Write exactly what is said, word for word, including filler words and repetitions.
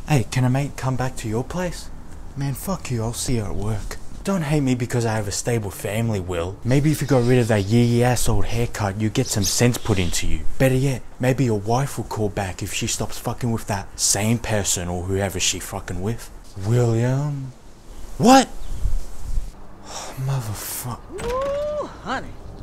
Hey, can a mate come back to your place? Man, fuck you, I'll see you at work. Don't hate me because I have a stable family, Will. Maybe if you got rid of that yee ass old haircut, you get some sense put into you. Better yet, maybe your wife will call back if she stops fucking with that same person or whoever she fucking with. William? What? Motherfucker. Ooh, honey.